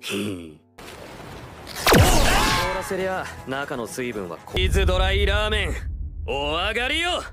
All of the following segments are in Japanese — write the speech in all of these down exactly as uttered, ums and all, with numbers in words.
ひ凍らせりゃ中の水分はチーズドライラーメンお上がりよ。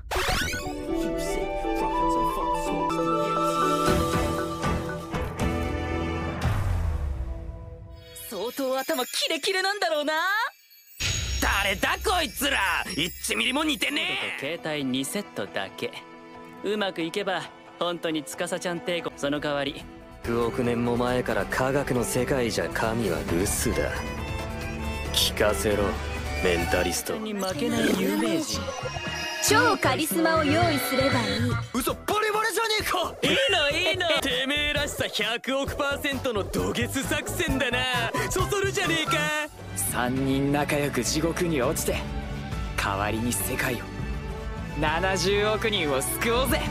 相当頭キレキレなんだろうな。 誰だこいつら、いちミリも似てねえ。携帯にセットだけうまくいけば本当に司ちゃん帝国。その代わりひゃくおくねんも前から科学の世界じゃ神は留守だ。聞かせろメンタリストに負けない有名人。 超カリスマを用意すればいい。 嘘バレバレじゃねえか。 いいのいいのてめえらしさひゃくおくパーセントの土下座作戦だな。そそるじゃねえか。 さんにん仲良く地獄に落ちて代わりに世界をななじゅうおくにんを救おうぜ。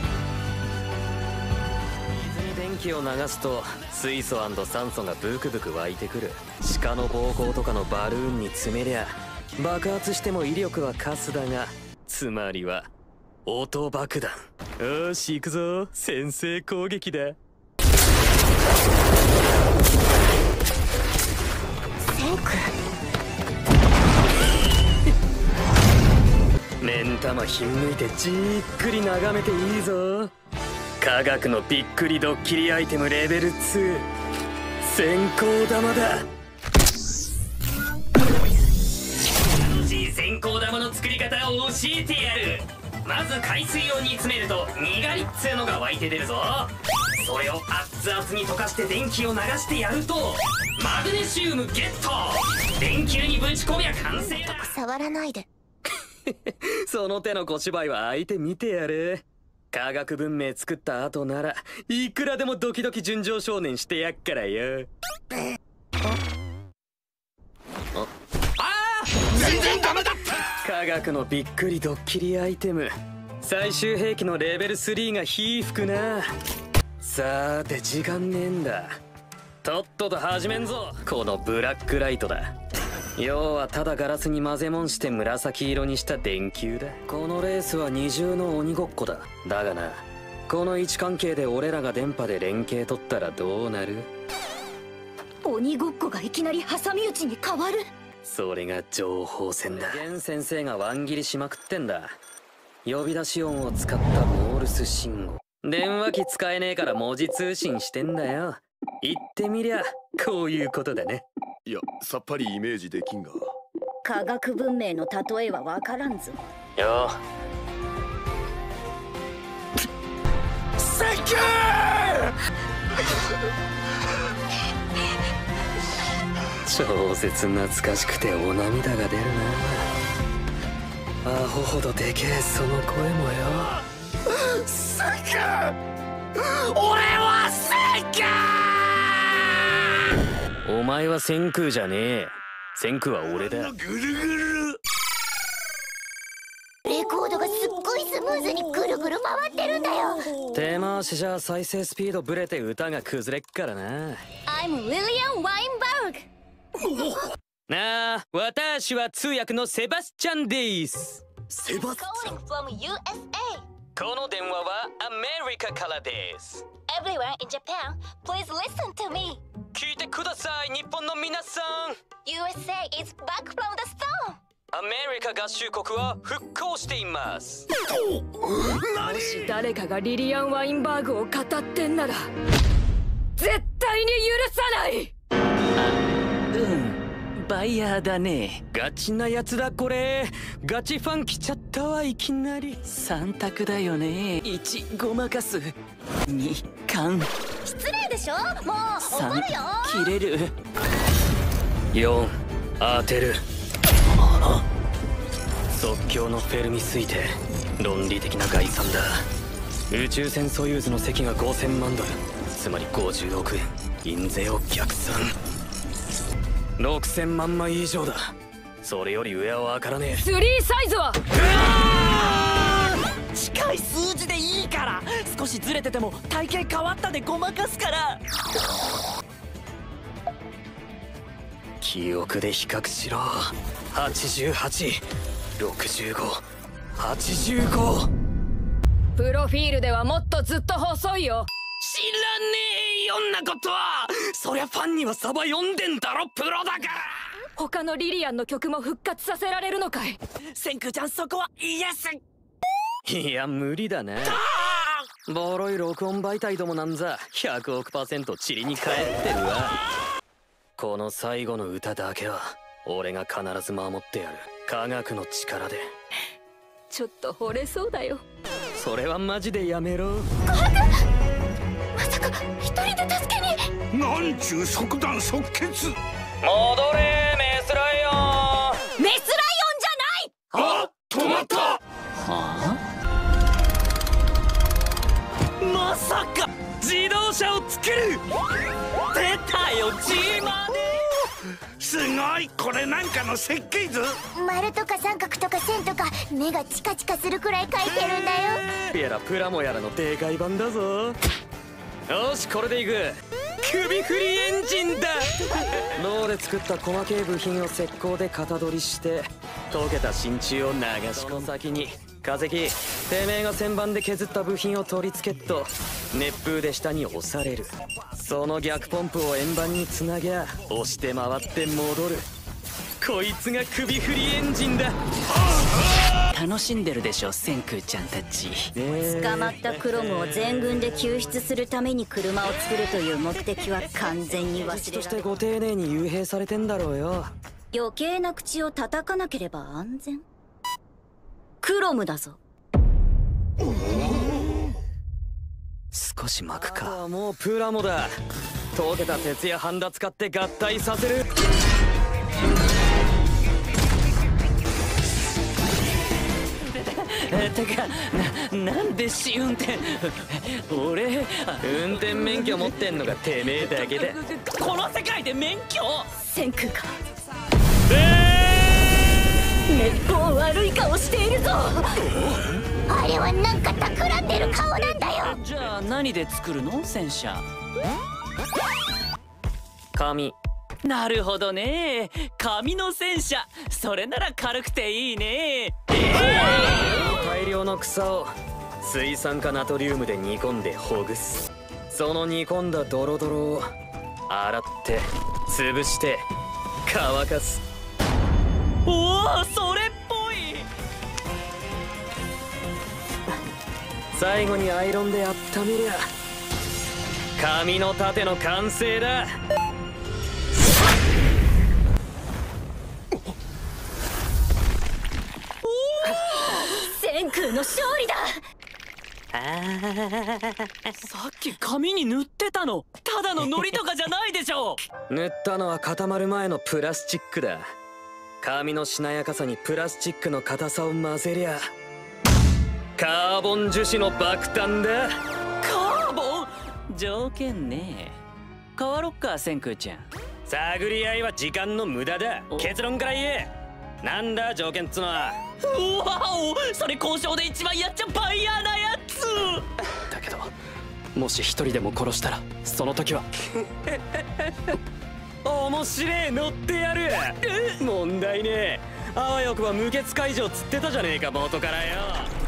水に電気を流すと水素&酸素がブクブク湧いてくる。鹿の膀胱とかのバルーンに詰めりゃ爆発しても威力はカスだが、つまりは音爆弾。よし行くぞ先制攻撃だ。目ん玉ひんむいてじっくり眺めていいぞ。科学のびっくりドッキリアイテムレベルツー先行玉だ。楽しい先行玉の作り方を教えてやる。まず海水を煮詰めるとにがりっつうのが湧いて出るぞ。それを熱々に溶かして電気を流してやるとマグネシウムゲット。電球にぶち込みゃ完成だ。 触らないで。 その手の小芝居は相手見てやれ。科学文明作った後ならいくらでもドキドキ純情少年してやっからよ。ああ全然ダメだった。科学のびっくりドッキリアイテム最終兵器のレベルスリーが火吹くな。さーて時間ねえんだ。とっとと始めんぞ。このブラックライトだ。要はただガラスに混ぜもんして紫色にした電球だ。このレースは二重の鬼ごっこだ。だがな、この位置関係で俺らが電波で連携取ったらどうなる？ 鬼ごっこがいきなり挟み撃ちに変わる。 それが情報戦だ。ゲン先生がワン切りしまくってんだ。呼び出し音を使ったモールス信号。電話機使えねえから文字通信してんだよ。言ってみりゃこういうことだね。 いやさっぱりイメージできんが。 科学文明の例えは分からんぞ。 よセンキュー超絶懐かしくてお涙が出るな。アホほどでけえその声もよ。 センキュー俺はセンキュー。 お前は先空じゃねえ。先空は俺だ。 ぐるぐるレコードがすっごいスムーズにぐるぐる回ってるんだよ。 手回しじゃ再生スピードブレて歌が崩れっからな。 I'm William Weinberg。 なあ、私は通訳のセバスチャンです。 セバスチャン from ユーエスエー。 この電話はアメリカからです。 Everywhere in Japan, please listen to me。 聞いてください日本の皆さん。 ユーエスエー is back from the storm。 アメリカ合衆国は復興しています。 もし誰かがリリアン・ワインバーグを語ってんなら絶対に許さない。 うんバイヤーだね。 ガチなやつだこれ。ガチファン来ちゃったわいきなり。 三択だよね。いちごまかす、に勘、 失礼でしょもう怒るよ。 切れる、 よん当てる。即興のフェルミ推定論理的な概算だ。宇宙船ソユーズの席がごせんまんドル、つまりごじゅうおくえん。印税を逆算ろくせんまん枚以上だ。それより上は分からねえ。 スリーサイズは近い数字でいいから。少しずれてても体型変わったでごまかすから。 記憶で比較しろ。はちじゅうはち、ろくじゅうご、はちじゅうご。 プロフィールではもっとずっと細いよ。 知らねえよ。 よんなことは。そりゃファンにはサバ読んでんだろ、プロだから。 他のリリアンの曲も復活させられるのかい？ 千空ちゃん、そこはイエス。いや無理だな。ボロい録音媒体どもなんざひゃくおくパーセント塵に帰ってるわ。この最後の歌だけは俺が必ず守ってやる。科学の力で。 ちょっと惚れそうだよ。 それはマジでやめろ。 琥珀、まさか一人で助けに。 なんちゅう即断即決。 戻れメスライオン。 メスライオンじゃない。 あ、止まった。はあ、まさか自動車を作る。出たよ G まで。 すごい、これなんかの設計図。 丸とか三角とか線とか目がチカチカするくらい描いてるんだよ。 やらプラモやらのでかい版だぞ。よし、これでいく。首振りエンジンだ。ローで作った細けい部品を石膏で型取りして溶けた真鍮を流し込む。先に化石、てめえが旋盤で削った部品を取り付けっと熱風で下に押される。その逆ポンプを円盤につなぎゃ押して回って戻る。こいつが首振りエンジンだ。 楽しんでるでしょ千空ちゃんたち。 捕まったクロムを全軍で救出するために車を作るという目的は完全に忘れられとしてご丁寧に幽閉されてんだろうよ。 余計な口を叩かなければ安全。クロムだぞ。 少し巻くか。あとはもうプラモだ。溶けた鉄やハンダ使って合体させる。 てかな、なんで試運転俺運転免許持ってんのがてめえだけだ。 この世界で免許。 千空か。 めっぽう悪い顔しているぞ。あれはなんか企んでる顔なんだよ。 じゃあ何で作るの戦車？ 紙。 なるほどね、紙の戦車。それなら軽くていいね。えー、大量の草を水酸化ナトリウムで煮込んでほぐす。その煮込んだドロドロを洗って潰して乾かす。 おお、それっぽい。 最後にアイロンで温めりゃ紙の盾の完成だ。 千空の勝利だ。 さっき紙に塗ってたのただの糊とかじゃないでしょ。 塗ったのは固まる前のプラスチックだ。紙のしなやかさにプラスチックの硬さを混ぜりゃカーボン樹脂の爆弾だ。 カーボン条件ね。変わろっか千空ちゃん。 探り合いは時間の無駄だ。結論から言え。なんだ条件っつのは。 うわお、それ交渉で一番やっちゃバイヤーなやつだけどもし一人でも殺したらその時は面白え、乗ってやる。問題ねえ。あわよくば無血解除つってたじゃねえか冒頭からよ。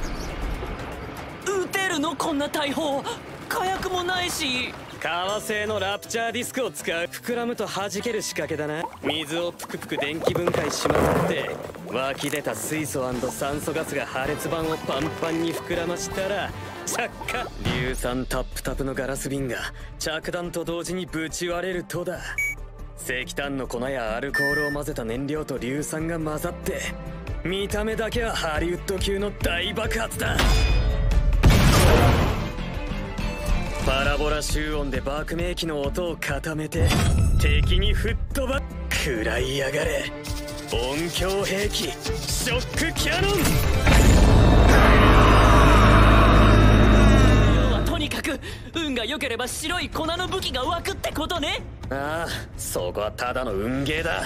撃てるのこんな大砲。火薬もないし。 革製のラプチャーディスクを使う。膨らむと弾ける仕掛けだな。水をぷくぷく電気分解しまくって湧き出た水素&酸素ガスが破裂板をパンパンに膨らましたら着火。硫酸タップタプのガラス瓶が着弾と同時にぶち割れるとだ。石炭の粉やアルコールを混ぜた燃料と硫酸が混ざって見た目だけはハリウッド級の大爆発だ。パラボラ集音で爆鳴機の音を固めて敵に吹っ飛ば。食らいやがれ音響兵器ショックキャノン。 要はとにかく運が良ければ白い粉の武器が湧くってことね。 ああ、そこはただの運ゲーだ。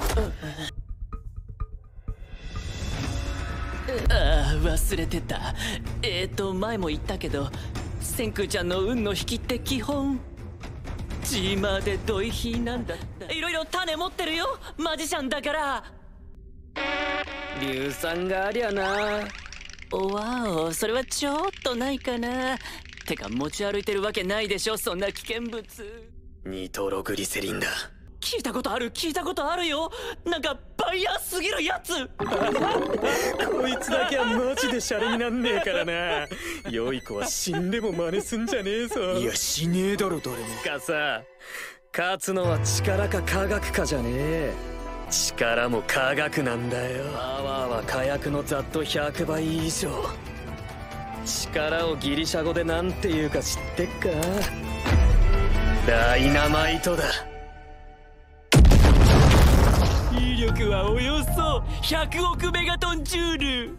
ああ、忘れてた。えーと前も言ったけど千空ちゃんの運の引きって基本ジーマーでドイヒーなんだ。いろいろ種持ってるよマジシャンだから。 硫酸がありゃな。 おわお、それはちょっとないかな。 てか持ち歩いてるわけないでしょ、そんな危険物。 ニトログリセリンだ。 聞いたことある聞いたことあるよ。なんかバイヤーすぎるやつ。 こいつだけはマジでシャレになんねえからな。良い子は死んでも真似すんじゃねえぞ。 いやしねえだろ誰も。 かさ、勝つのは力か科学かじゃねえ。力も科学なんだよ。パワーは火薬のざっとひゃくばい以上。力をギリシャ語でなんて言うか知ってっか？ダイナマイトだ。 威力はおよそひゃくおくメガトンジュール。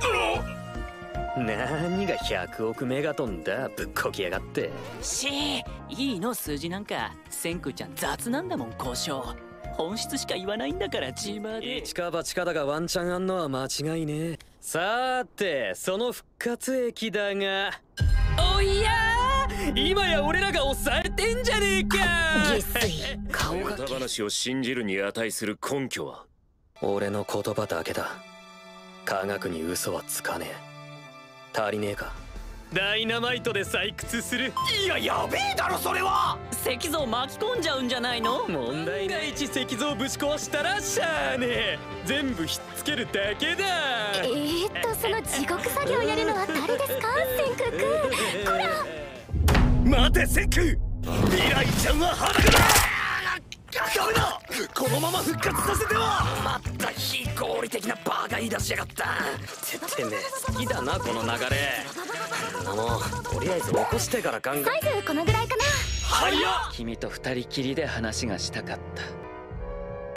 何がひゃくおくメガトンだ、ぶっこきやがって。 しー、いいの数字なんか。千空ちゃん雑なんだもん交渉。本質しか言わないんだからチーマーで。 一か八かだがワンチャンあんのは間違いねえ。さーてその復活液だが、おいやー、今や俺らが抑えてんじゃねえか。 下水顔が歌話を信じるに値する根拠は？ 俺の言葉だけだ。科学に嘘はつかねえ。足りねえか？ダイナマイトで採掘する。 いややべえだろそれは。 石像巻き込んじゃうんじゃないの？ 問題ない。一石像ぶち壊したらしゃあねえ。全部ひっつけるだけだ。 えーっとその地獄作業やるのは誰ですか、千空くん。こら待て千空、未来ちゃんは裸だ。ダメだ、このまま復活させては。 まった非合理的なバカ言い出しやがった。ててめえ好きだなこの流れ。もうとりあえず起こしてから考え。 サイズこのぐらいかな。 はやっ。 君と二人きりで話がしたかった。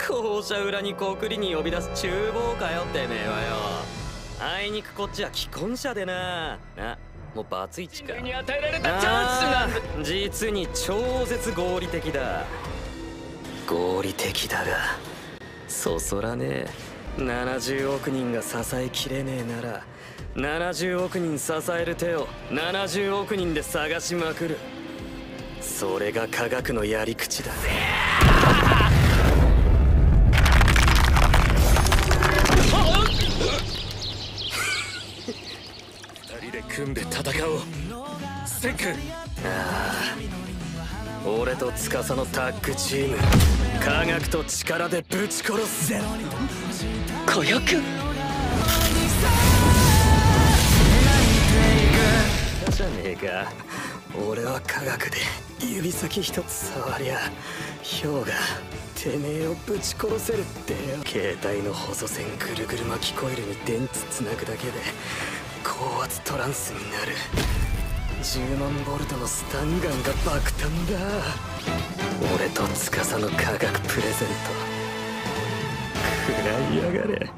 校舎裏に告りに呼び出す厨房かよてめえはよ。あいにくこっちは既婚者でな。なもうバツイチか。 に与えられたチャンスなんだ。 実に超絶合理的だ。合理的だがそそらねえ。ななじゅうおく人が支えきれねえならななじゅうおく人支える手をななじゅうおく人で探しまくる。それが科学のやり口だ。 二人で組んで戦おう千空。 ああ、俺と司のタッグチーム、科学と力でぶち殺すぜ。 火薬じゃねえか。俺は科学で指先一つ触りゃ氷がてめえをぶち殺せるってよ。携帯の細線ぐるぐる巻きコイルに電池つなぐだけで高圧トランスになる。じゅうまんボルトのスタンガンが爆弾だ。俺と司の科学プレゼント食らいやがれ。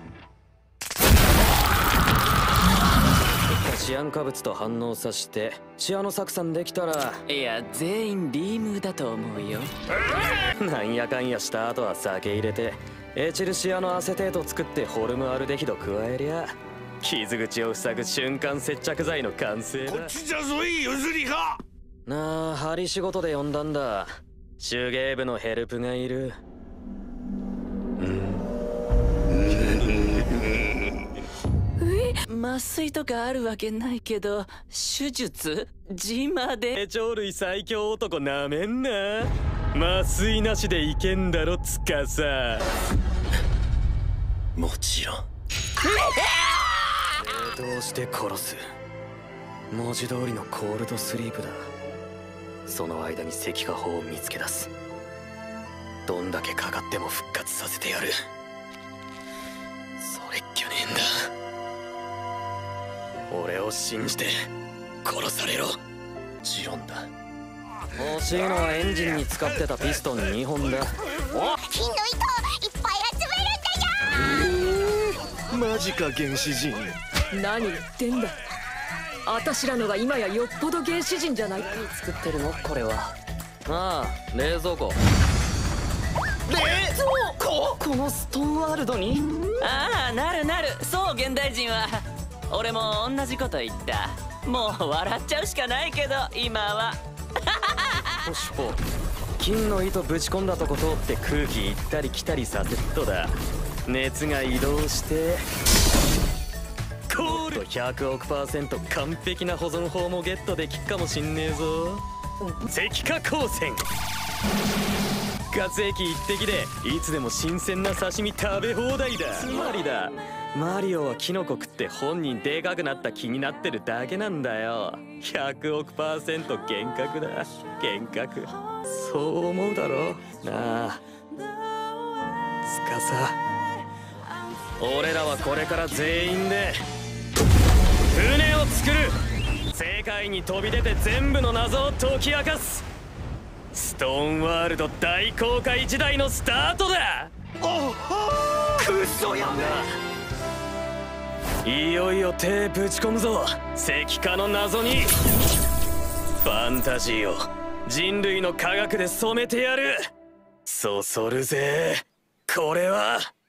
シアン化物と反応させてシアノ酢酸できたら。 いや全員リームだと思うよ。 なんやかんやした後は酒入れてエチルシアノアセテート作ってホルムアルデヒド加えりゃ傷口を塞ぐ瞬間接着剤の完成だ。 こっちじゃぞいゆずりか。 なあ、針仕事で呼んだんだ。手芸部のヘルプがいる。 麻酔とかあるわけないけど手術ジマで。 鳥類最強男なめんな。麻酔なしでいけんだろつかさ。 もちろん。 どうして殺す？文字通りのコールドスリープだ。その間に石化法を見つけ出す。どんだけかかっても復活させてやる。それっきゃねえんだ。俺を信じて殺されろ。 もちろんだ。 欲しいのはエンジンに使ってたピストンにほんだ。おっ、 金の糸いっぱい集めるんだよ。 マジか原始人。 何言ってんだ。あたしらのが今やよっぽど原始人じゃないか。 作ってるのこれは。ああ、冷蔵庫。 冷蔵庫？ このストーンワールドに？ ああ、なるなる。そう現代人は。俺も同じこと言った。もう笑っちゃうしかないけど今は。 ポシポ、金の糸ぶち込んだとこ通って空気行ったり来たりさせっとだ。熱が移動してコーとひゃくおくパーセント完璧な保存法もゲットできっかもしんねえぞ。石化光線復活液一滴でいつでも新鮮な刺身食べ放題だ。つまりだ、マリオはキノコ食って本人でかくなった気になってるだけなんだよ。ひゃくおくパーセント幻覚だ、幻覚。そう思うだろなあつかさ。俺らはこれから全員で船を作る。世界に飛び出て全部の謎を解き明かす。ストーンワールド大公開時代のスタートだ。 おはクソやべ。 いよいよ手ぶち込むぞ石化の謎に。ファンタジーを人類の科学で染めてやる。そそるぜこれは。